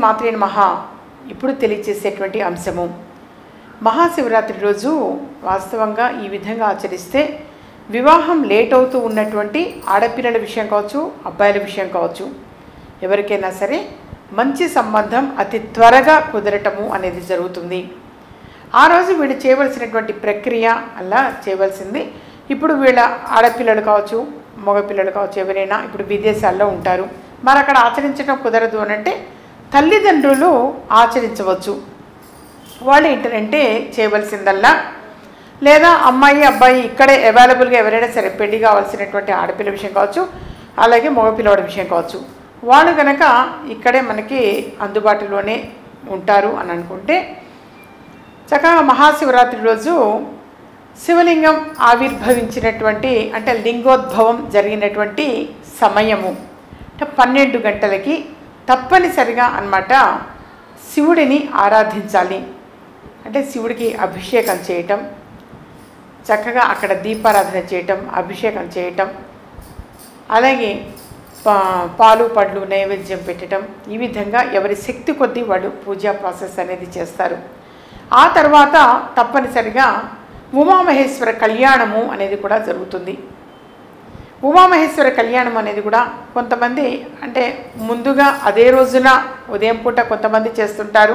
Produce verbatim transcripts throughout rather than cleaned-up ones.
శ్రీమాత్రే నమః ఇప్పుడు తెలియచేసేటువంటి అంశము. మహాశివరాత్రి రోజు వాస్తవంగా ఈ విధంగా ఆచరిస్తే వివాహం లేట్ అవుతూ ఉన్నటువంటి ఆడపిల్లల విషయం కావచ్చు, అబ్బాయిల విషయం కావచ్చు, ఎవరికైనా సరే మంచి సంబంధం అతి త్వరగా కుదరటము అనేది జరుగుతుంది. ఆ రోజు వీళ్ళు చేయవలసినటువంటి ప్రక్రియ అలా చేయవలసింది. ఇప్పుడు వీళ్ళ ఆడపిల్లలు కావచ్చు, మగపిల్లలు కావచ్చు, ఎవరైనా ఇప్పుడు విదేశాల్లో ఉంటారు, మరి అక్కడ ఆచరించడం కుదరదు అని అంటే తల్లిదండ్రులు ఆచరించవచ్చు. వాళ్ళు ఏంటంటే చేయవలసిందల్లా, లేదా అమ్మాయి అబ్బాయి ఇక్కడే అవైలబుల్గా ఎవరైనా సరే పెళ్లి కావాల్సినటువంటి ఆడపిల్ల విషయం కావచ్చు, అలాగే మగపిల్లవాడి విషయం కావచ్చు, వాళ్ళు కనుక ఇక్కడే మనకి అందుబాటులోనే ఉంటారు అని అనుకుంటే చక్కగా మహాశివరాత్రి రోజు శివలింగం ఆవిర్భవించినటువంటి అంటే లింగోద్భవం జరిగినటువంటి సమయము అంటే పన్నెండు గంటలకి తప్పనిసరిగా అన్నమాట శివుడిని ఆరాధించాలి. అంటే శివుడికి అభిషేకం చేయటం, చక్కగా అక్కడ దీపారాధన చేయటం, అభిషేకం చేయటం, అలాగే పాలు పళ్ళు నైవేద్యం పెట్టడం, ఈ విధంగా ఎవరి శక్తి కొద్దీ వాళ్ళు పూజా ప్రాసెస్ అనేది చేస్తారు. ఆ తర్వాత తప్పనిసరిగా ఉమామహేశ్వర కళ్యాణము అనేది కూడా జరుగుతుంది. ఉమామహేశ్వర కళ్యాణం అనేది కూడా కొంతమంది అంటే ముందుగా అదే రోజున ఉదయం పూట కొంతమంది చేస్తుంటారు.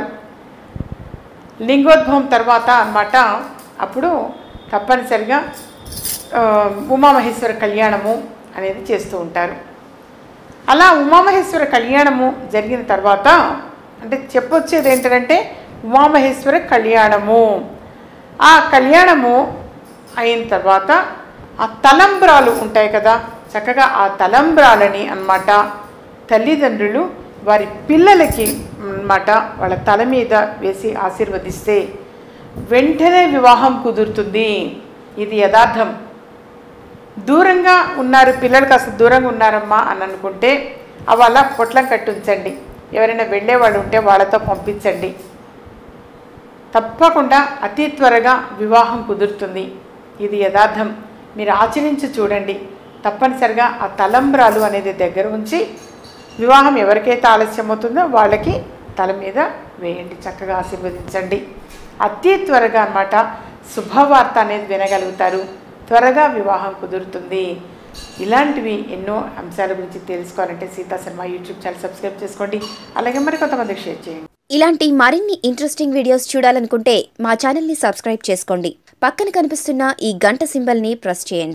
లింగోద్భవం తర్వాత అన్నమాట అప్పుడు తప్పనిసరిగా ఉమామహేశ్వర కళ్యాణము అనేది చేస్తూ ఉంటారు. అలా ఉమామహేశ్వర కళ్యాణము జరిగిన తర్వాత అంటే చెప్పొచ్చేది ఏంటంటే ఉమామహేశ్వర కళ్యాణము, ఆ కళ్యాణము అయిన తర్వాత ఆ తలంబ్రాలు ఉంటాయి కదా, చక్కగా ఆ తలంబ్రాలని అన్నమాట తల్లిదండ్రులు వారి పిల్లలకి అన్నమాట వాళ్ళ తల మీద వేసి ఆశీర్వదిస్తే వెంటనే వివాహం కుదురుతుంది. ఇది యథార్థం. దూరంగా ఉన్నారు పిల్లలు, కాస్త దూరంగా ఉన్నారమ్మా అని అనుకుంటే అవి అలా పొట్లం కట్టి ఉంచండి. ఎవరైనా వెళ్ళే వాళ్ళు ఉంటే వాళ్ళతో పంపించండి. తప్పకుండా అతి త్వరగా వివాహం కుదురుతుంది. ఇది యథార్థం. మీరు ఆచరించి చూడండి. తప్పనిసరిగా ఆ తలంబ్రాలు అనేది దగ్గర ఉంచి వివాహం ఎవరికైతే ఆలస్యం అవుతుందో వాళ్ళకి తల మీద వేయండి, చక్కగా ఆశీర్వదించండి. అతి త్వరగా అన్నమాట శుభవార్త అనేది వినగలుగుతారు, త్వరగా వివాహం కుదురుతుంది. ఇలాంటివి ఎన్నో అంశాల గురించి తెలుసుకోవాలంటే Sita Sharma YouTube channel subscribe చేసుకోండి, అలాగే మరి కొంతమందికి షేర్ చేయండి. ఇలాంటి మరిన్ని ఇంట్రెస్టింగ్ వీడియోస్ చూడాలనుకుంటే మా ఛానల్ని సబ్స్క్రైబ్ చేసుకోండి. పక్కన కనిపిస్తున్న ఈ గంట సింబల్ని ప్రెస్ చేయండి.